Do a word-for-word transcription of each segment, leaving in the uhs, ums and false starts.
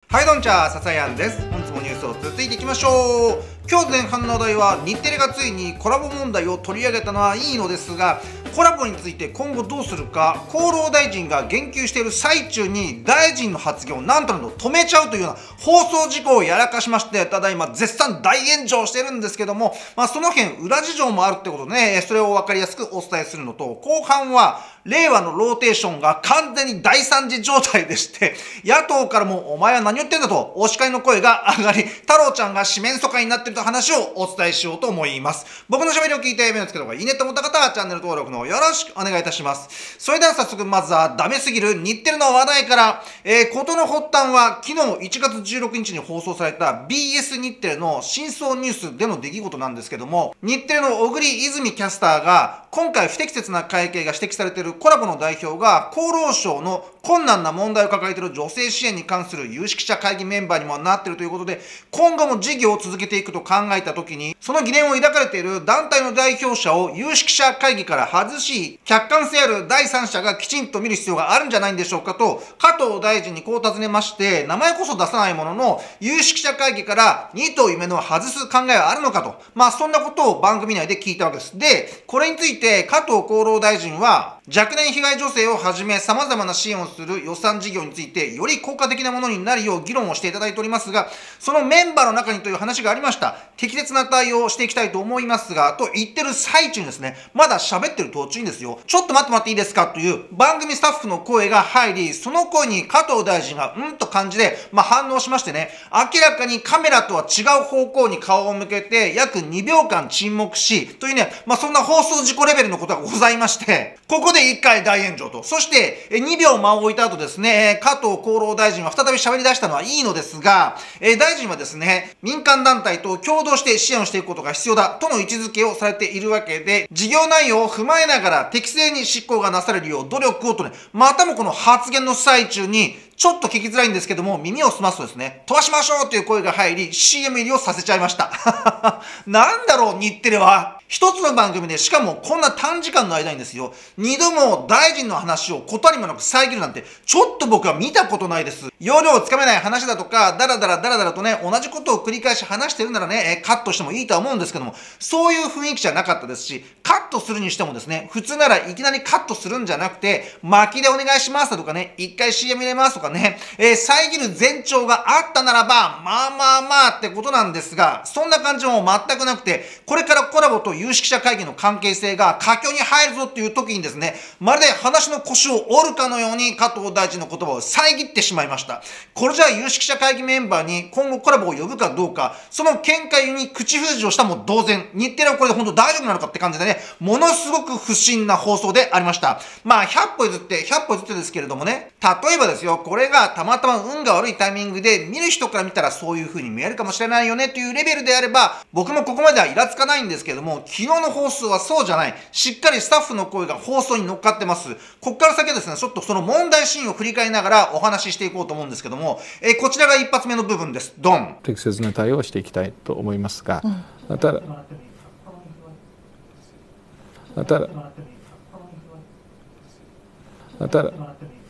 はい、どんちゃー、ささやんです。本日もニュースを続いていきましょう。今日前半の話題は、日テレがついにコラボ問題を取り上げたのはいいのですが、コラボについて今後どうするか、厚労大臣が言及している最中に大臣の発言をなんとなんと止めちゃうというような放送事故をやらかしまして、ただいま絶賛大炎上してるんですけども、まあ、その辺裏事情もあるってことでね、それを分かりやすくお伝えするのと、後半は令和のローテーションが完全に大惨事状態でして、野党からもお前は何言ってんだとお叱りの声が上がり、太郎ちゃんが四面楚歌になっているという話をお伝えしようと思います。僕の喋りを聞いて目のつけた方がいいねと思った方はチャンネル登録のよろしくお願いいたします。それでは早速まずはダメすぎる日テレの話題から、えー、ことの発端は昨日いちがつじゅうろくにちに放送された ビーエス 日テレの深層ニュースでの出来事なんですけども、日テレの小栗泉キャスターが今回不適切な会計が指摘されているコラボの代表が厚労省の困難な問題を抱えている女性支援に関する有識者会議メンバーにもなっているということで、今後も事業を続けていくと考えたときに、その疑念を抱かれている団体の代表者を有識者会議から外し、客観性ある第三者がきちんと見る必要があるんじゃないんでしょうかと、加藤大臣にこう尋ねまして、名前こそ出さないものの、有識者会議からにと夢のを外す考えはあるのかと、まあそんなことを番組内で聞いたわけです。で、これについて加藤厚労大臣は、若年被害女性をはじめ様々な支援をする予算事業についてより効果的なものになるよう議論をしていただいておりますが、そのメンバーの中にという話がありました。適切な対応をしていきたいと思いますが、と言ってる最中にですね、まだ喋ってる途中にですよ、ちょっと待って待っていいですかという番組スタッフの声が入り、その声に加藤大臣がうんと感じで、まあ、反応しましてね、明らかにカメラとは違う方向に顔を向けて約にびょうかん沈黙し、というね、まあ、そんな放送事故レベルのことがございまして、ここでいっかい大炎上と。そして、にびょう間を置いた後ですね、加藤厚労大臣は再び喋り出したのはいいのですが、大臣はですね、民間団体と共同して支援をしていくことが必要だとの位置づけをされているわけで、事業内容を踏まえながら適正に執行がなされるよう努力をとね、またもこの発言の最中に、ちょっと聞きづらいんですけども、耳を澄ますとですね、飛ばしましょうという声が入り、シーエム 入りをさせちゃいました。なんだろう、日テレは。一つの番組で、しかもこんな短時間の間にですよ、二度も大臣の話を断りもなく遮るなんて、ちょっと僕は見たことないです。要領をつかめない話だとか、だらだらだらだらとね、同じことを繰り返し話してるならね、カットしてもいいとは思うんですけども、そういう雰囲気じゃなかったですし、カットするにしてもですね、普通ならいきなりカットするんじゃなくて、巻きでお願いしますだとかね、一回 シーエム 入れますとかね、えー、遮る前兆があったならば、まあまあまあってことなんですが、そんな感じも全くなくて、これからコラボと有識者会議の関係性が佳境に入るぞっていう時にですね、まるで話の腰を折るかのように加藤大臣の言葉を遮ってしまいました。これじゃあ有識者会議メンバーに今後コラボを呼ぶかどうか、その見解に口封じをしたも同然、日テレはこれで本当大丈夫なのかって感じでね、ものすごく不審な放送でありました。まあひゃっぽ譲ってひゃっぽ譲ってですけれどもね、例えばですよ、これがたまたま運が悪いタイミングで見る人から見たらそういう風に見えるかもしれないよねというレベルであれば、僕もここまではイラつかないんですけども、昨日の放送はそうじゃない。しっかりスタッフの声が放送に乗っかってます。こっから先はですね、ちょっとその問題シーンを振り返りながらお話ししていこうと思うんですけども、えー、こちらが一発目の部分です。ドン。 適切な対応をしていきたいと思いますが、うん、ただ、ただ、ただ、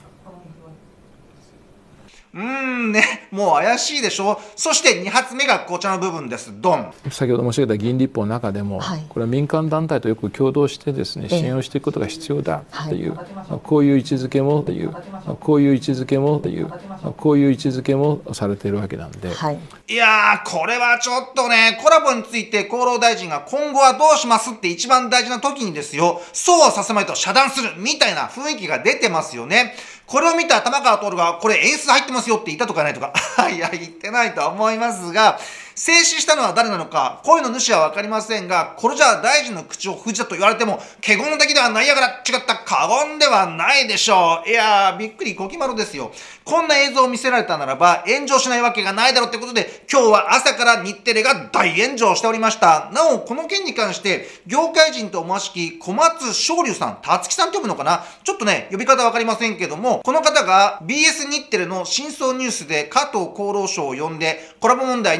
うーんね、もう怪しいでしょ。そしてに発目がこちらの部分です。ドン。 先ほど申し上げた議員立法の中でも、はい、これは民間団体とよく共同してですね、支援をしていくことが必要だという、はい、こういう位置づけもという、こういう位置づけもという、こういう位置づけもされているわけなんで、はい、 いやー、これはちょっとね、コラボについて厚労大臣が今後はどうしますって一番大事な時にですよ、そうはさせまいと遮断するみたいな雰囲気が出てますよね。これを見た玉川徹が、これ演出入ってますよって言ったとかないとか、いや、言ってないとは思いますが、制止したのは誰なのか、声の主はわかりませんが、これじゃあ大臣の口を封じたと言われても、華厳的ではないやから違った過言ではないでしょう。いやー、びっくりこきまろですよ。こんな映像を見せられたならば、炎上しないわけがないだろうってことで、今日は朝から日テレが大炎上しておりました。なお、この件に関して、業界人と思わしき小松勝龍さん、たつきさんって呼ぶのかな、ちょっとね、呼び方わかりませんけども、この方が ビーエス 日テレの深層ニュースで加藤厚労省を呼んで、コラボ問題に切り込ん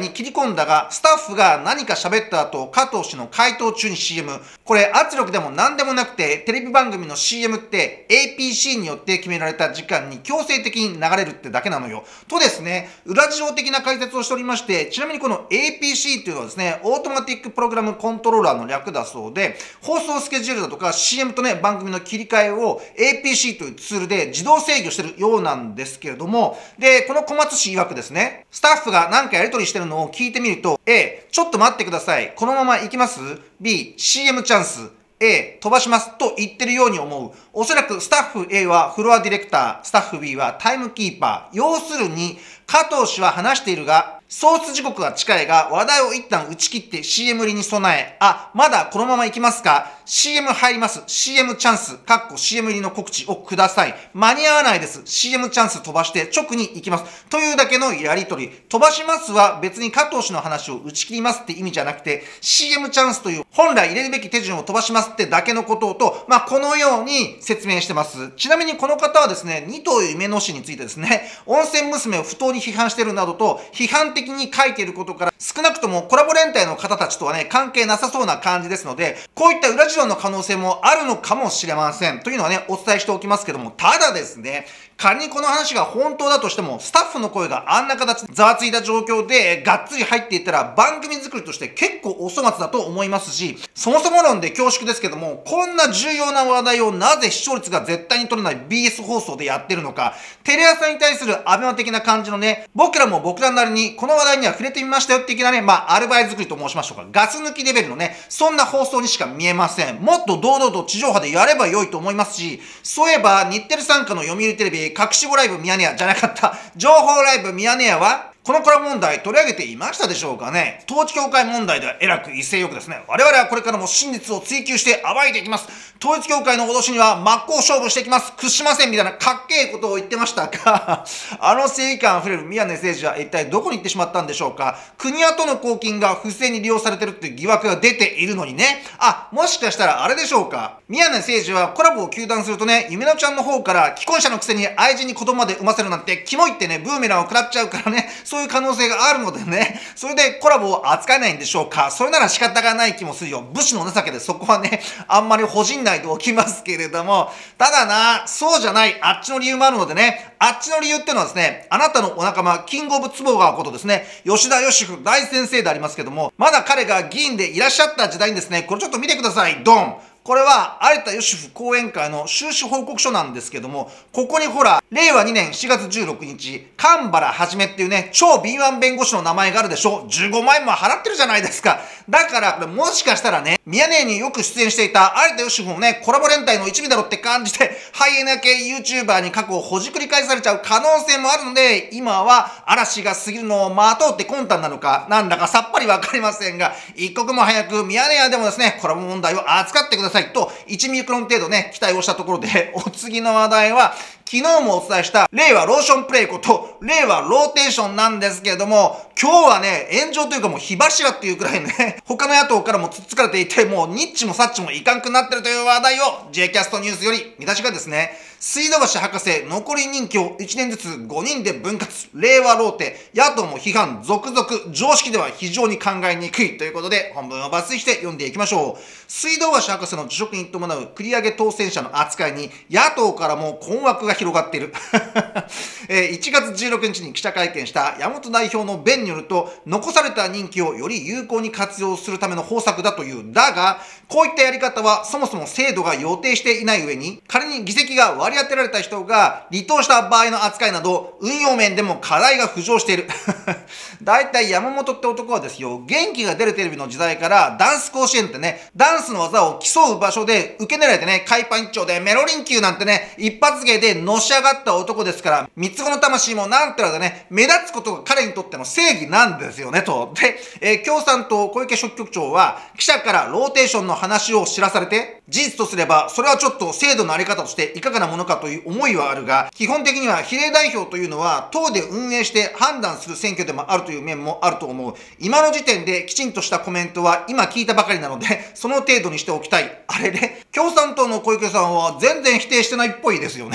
んだが、スタッフが何か喋った後、加藤氏の回答中に シーエム。これ圧力でも何でもなくて、テレビ番組の シーエム って エーピーシー によって決められた時間に強制的に流れるってだけなのよ。とですね、裏事情的な解説をしておりまして、ちなみにこの エーピーシー っていうのはですね、オートマティックプログラムコントローラーの略だそうで、放送スケジュールだとか シーエム とね、番組の切り替えを エーピーシー というツールで自動制御してるようなんですけれども、で、この小松氏曰くですね、スタッフが何かやり取りしてるのを聞いてみると、A、ちょっと待ってください。このまま行きます？ B、シーエム チャンス。A、飛ばしますと言ってるように思う。おそらくスタッフ A はフロアディレクター、スタッフ B はタイムキーパー。要するに、加藤氏は話しているが、ソース時刻は近いが、話題を一旦打ち切って シーエム 売りに備え、あ、まだこのまま行きますか？ シーエム 入ります。シーエム チャンス、かっこ シーエム 売りの告知をください。間に合わないです。シーエム チャンス飛ばして直に行きます。というだけのやりとり。飛ばしますは別に加藤氏の話を打ち切りますって意味じゃなくて、シーエム チャンスという本来入れるべき手順を飛ばしますってだけのことと、まあ、このように説明してます。ちなみにこの方はですね、二頭夢の氏についてですね、温泉娘を不当に批判しているなどと批判的に書いていることから、少なくともコラボ連帯の方たちとはね、関係なさそうな感じですので、こういった裏事情の可能性もあるのかもしれません。というのはね、お伝えしておきますけども、ただですね、仮にこの話が本当だとしても、スタッフの声があんな形でざわついた状況でがっつり入っていったら、番組作りとして結構お粗末だと思いますし、そもそも論で恐縮ですけども、こんな重要な話題をなぜ視聴率が絶対に取れない ビーエス 放送でやってるのか、テレ朝に対するアベマ的な感じのね、僕らも僕らなりにこの話題には触れてみましたよ的なね、まあ、アルバイ作りと申しましょうか、ガス抜きレベルのね、そんな放送にしか見えません。もっと堂々と地上波でやれば良いと思いますし、そういえば日テレ傘下の読売テレビ隠し子ライブミヤネ屋じゃなかった、情報ライブミヤネ屋は、このコラボ問題取り上げていましたでしょうかね。統一教会問題ではえらく威勢よくですね、我々はこれからも真実を追求して暴いていきます。統一教会の脅しには真っ向勝負していきます。屈しませんみたいなかっけえことを言ってましたが、あの正義感あふれる宮根誠司は一体どこに行ってしまったんでしょうか。国やとの公金が不正に利用されてるっていう疑惑が出ているのにね。あ、もしかしたらあれでしょうか。宮根誠司はコラボを糾弾するとね、夢のちゃんの方から既婚者のくせに愛人に子供まで産ませるなんてキモいってね、ブーメランを食らっちゃうからね、そういう可能性があるのでね、それでコラボを扱えないんでしょうか。それなら仕方がない気もするよ。武士の情けでそこはね、あんまりほじんないでおきますけれども、ただな、そうじゃない、あっちの理由もあるのでね、あっちの理由っていうのはですね、あなたのお仲間、キングオブツボガーことですね、吉田義夫大先生でありますけども、まだ彼が議員でいらっしゃった時代にですね、これちょっと見てください、ドン。これは有田義夫講演会の収支報告書なんですけども、ここにほら、れいわにねんしがつじゅうろくにち、神原はじめっていうね、超敏腕弁護士の名前があるでしょ。じゅうごまんえんも払ってるじゃないですか。だから、これもしかしたらね、ミヤネによく出演していた有田義夫もね、コラボ連帯の一味だろって感じで、ハイエナ系 YouTuber に過去をほじくり返されちゃう可能性もあるので、今は嵐が過ぎるのを待とうって魂胆なのか、なんだかさっぱりわかりませんが、一刻も早くミヤネ屋でもですね、コラボ問題を扱ってくださいと、いちミクロン程度ね、期待をしたところで、お次の話題は、昨日もお伝えした、令和ローションプレイこと、令和ローテーションなんですけれども、今日はね、炎上というかもう火柱っていうくらいね、他の野党からもつっつかれていて、もうニッチもサッチもいかんくなってるという話題を、J キャストニュースより、見出しがですね、水道橋博士、残り任期をいちねんずつごにんで分割、令和ローテ、野党も批判、続々、常識では非常に考えにくいということで、本文を抜粋して読んでいきましょう。水道橋博士の辞職に伴う繰り上げ当選者の扱いに、野党からも困惑が広がっている。いちがつじゅうろくにちに記者会見した山本代表の弁によると、残された任期をより有効に活用するための方策だという。だが、こういったやり方はそもそも制度が予定していない上に、仮に議席が割り当てられた人が離党した場合の扱いなど、運用面でも課題が浮上している。だいたい山本って男はですよ、元気が出るテレビの時代からダンス甲子園ってね、ダンスの技を競う場所で受け狙いでね、海パン一丁でメロリン級なんてね、一発芸でのし上がった男ですから、三つ子の魂もなんてらでね、目立つことが彼にとっての正義なんですよね、と。で、えー、共産党小池書記局長は、記者からローテーションの話を知らされて、事実とすれば、それはちょっと制度のあり方としていかがなものかという思いはあるが、基本的には比例代表というのは、党で運営して判断する選挙でもあるという面もあると思う。今の時点できちんとしたコメントは今聞いたばかりなので、その程度にしておきたい。あれで、共産党の小池さんは全然否定してないっぽいですよね。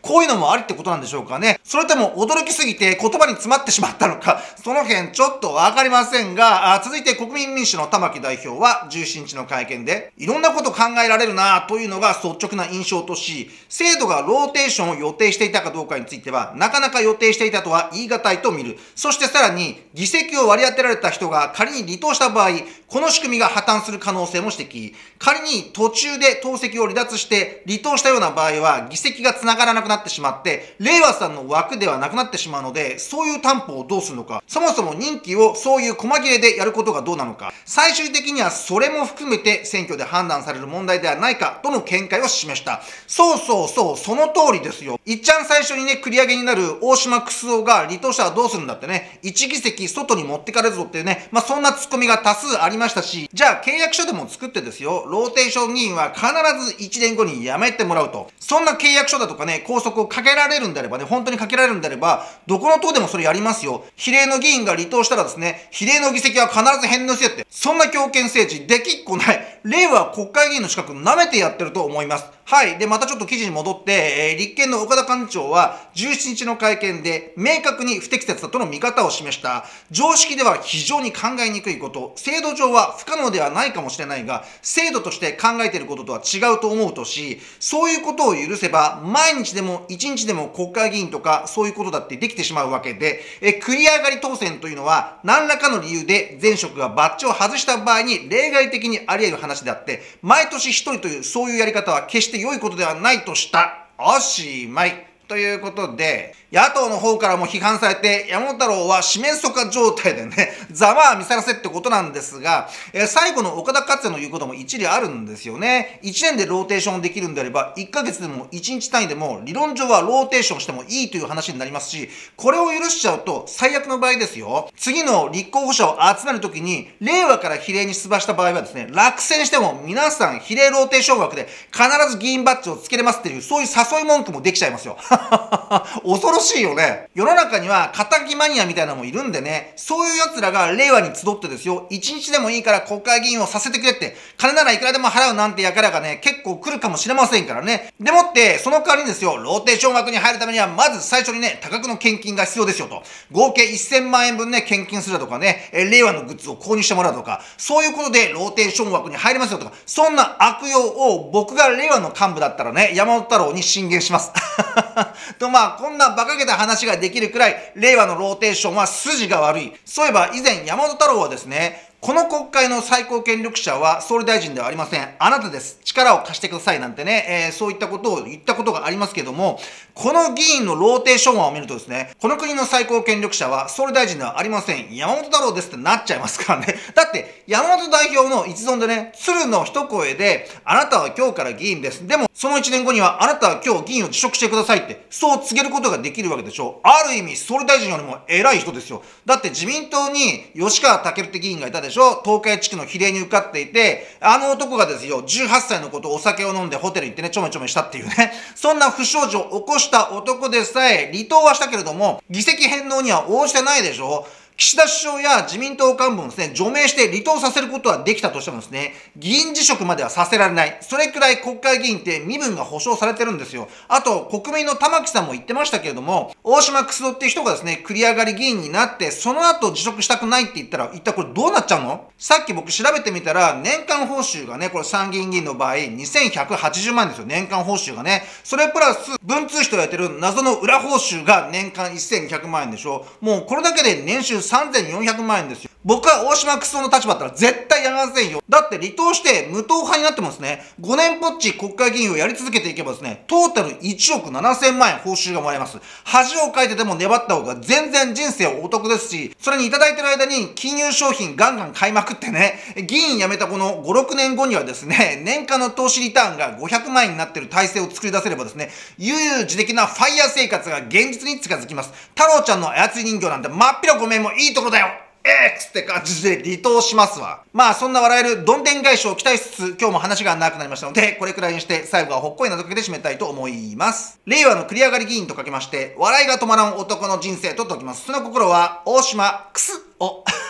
こういうのもありってことなんでしょうかね。それとも驚きすぎて言葉に詰まってしまったのか、その辺ちょっとわかりませんが、あ続いて国民民主の玉木代表はじゅうしちにちの会見で、いろんなこと考えられるなというのが率直な印象とし、制度がローテーションを予定していたかどうかについては、なかなか予定していたとは言い難いと見る。そしてさらに、議席を割り当てられた人が仮に離党した場合、この仕組みが破綻する可能性も指摘。仮に途中で党籍を離脱して離党したような場合は、議席が繋がらなくなってしまって、令和さんの枠ではなくなってしまうので、そういう担保をどうするのか、そもそも任期をそういう細切れでやることがどうなのか、最終的にはそれも含めて選挙で判断される問題ではないかとの見解を示した。そうそうそう、その通りですよ。いっちゃん最初にね、繰り上げになる大島九州が離党したらどうするんだってね、いち議席外に持ってかれるぞっていうね、まあそんなツッコミが多数ありましたし、じゃあ契約書でも作ってですよ、ローテーション議員は必ずいちねんごに辞めてもらうと。そんな契約書だとかね、拘束をかけられるんであればね、本当にかけられるんであれば、どこの党でもそれやりますよ。比例の議員が離党したらですね、比例の議席は必ず返納せよって。そんな強権政治できっこない。令和国会議員の資格舐めてやってると思います。はい。で、またちょっと記事に戻って、えー、立憲の岡田幹事長はじゅうしちにちの会見で明確に不適切だとの見方を示した。常識では非常に考えにくいこと、制度上は不可能ではないかもしれないが、制度として考えていることとは違うと思うとし、そういうことを許せば、毎日でも一日でも国会議員とかそういうことだってできてしまうわけで、え繰り上がり当選というのは何らかの理由で前職がバッジを外した場合に例外的にあり得る話であって、毎年一人というそういうやり方は決して良いことではないとした。おしまい。ということで、野党の方からも批判されて、山本太郎は四面楚歌状態でね、ざまあ見さらせってことなんですが、えー、最後の岡田克也の言うことも一理あるんですよね。いちねんでローテーションできるんであれば、いっかげつでもいちにち単位でも、理論上はローテーションしてもいいという話になりますし、これを許しちゃうと、最悪の場合ですよ。次の立候補者を集めるときに、令和から比例に出馬した場合はですね、落選しても皆さん比例ローテーション枠で必ず議員バッジをつけれますっていう、そういう誘い文句もできちゃいますよ。恐ろしいよね。世の中には仇マニアみたいなのもいるんでね、そういう奴らが令和に集ってですよ、一日でもいいから国会議員をさせてくれって、金ならいくらでも払うなんて輩がね、結構来るかもしれませんからね。でもって、その代わりにですよ、ローテーション枠に入るためには、まず最初にね、多額の献金が必要ですよと。合計せんまんえんぶんね、献金するとかね、え令和のグッズを購入してもらうとか、そういうことでローテーション枠に入りますよとか、そんな悪用を僕が令和の幹部だったらね、山本太郎に進言します。とまあ、こんな馬鹿げた話ができるくらい、令和のローテーションは筋が悪い。そういえば以前山本太郎はですね、この国会の最高権力者は総理大臣ではありません。あなたです。力を貸してくださいなんてね、えー、そういったことを言ったことがありますけども、この議員のローテーション案を見るとですね、この国の最高権力者は総理大臣ではありません。山本太郎ですってなっちゃいますからね。だって、山本代表の一存でね、鶴の一声で、あなたは今日から議員です。でも、その一年後には、あなたは今日議員を辞職してくださいって、そう告げることができるわけでしょ。ある意味、総理大臣よりも偉い人ですよ。だって自民党に吉川健って議員がいたでしょ。東海地区の比例に受かっていて、あの男がですよ、じゅうはっさいの子とお酒を飲んでホテル行ってね、ちょめちょめしたっていうね、そんな不祥事を起こした男でさえ、離党はしたけれども、議席返納には応じてないでしょ。岸田首相や自民党幹部をですね、除名して離党させることはできたとしてもですね、議員辞職まではさせられない。それくらい国会議員って身分が保障されてるんですよ。あと、国民の玉木さんも言ってましたけれども、大島九州っていう人がですね、繰り上がり議員になって、その後辞職したくないって言ったら、一体これどうなっちゃうの？さっき僕調べてみたら、年間報酬がね、これ参議院議員の場合、にせんひゃくはちじゅうまんですよ。年間報酬がね。それプラス、文通費とやってる謎の裏報酬が年間せんにひゃくまんえんでしょ。もうこれだけで年収さんぜんよんひゃくまんえんですよ。僕は大島九州の立場だったら絶対やめませんよ。だって離党して無党派になってもですね、ごねんぽっち国会議員をやり続けていけばですね、トータルいちおくななせんまんえん報酬がもらえます。恥をかいてでも粘った方が全然人生お得ですし、それにいただいてる間に金融商品ガンガン買いまくってね、議員辞めたこのご、ろくねんごにはですね、年間の投資リターンがごひゃくまんえんになってる体制を作り出せればですね、悠々自適なファイヤー生活が現実に近づきます。太郎ちゃんの操り人形なんて真っ平ごめんもいいとこだよ。えーっつって感じで離党しますわ。まあそんな笑えるどんでん返しを期待しつつ、今日も話が長くなりましたので、これくらいにして最後はほっこりなところで締めたいと思います。令和の繰り上がり議員とかけまして、笑いが止まらん男の人生と解きます。その心は大島クスを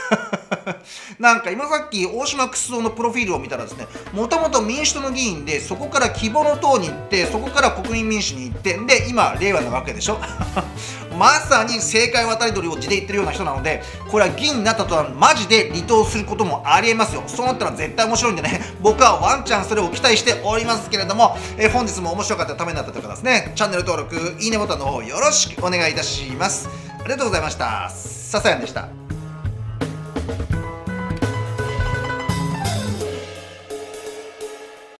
なんか今さっき大島クスオのプロフィールを見たらですね、もともと民主党の議員で、そこから希望の党に行って、そこから国民民主に行って、で今令和なわけでしょまさに政界渡り鳥を地で言ってるような人なので、これは議員になったとはマジで離党することもありえますよ。そうなったら絶対面白いんでね、僕はワンチャンそれを期待しておりますけれども、え本日も面白かったためになったという方ですね、チャンネル登録、いいねボタンの方よろしくお願いいたします。ありがとうございました。ささやんでした。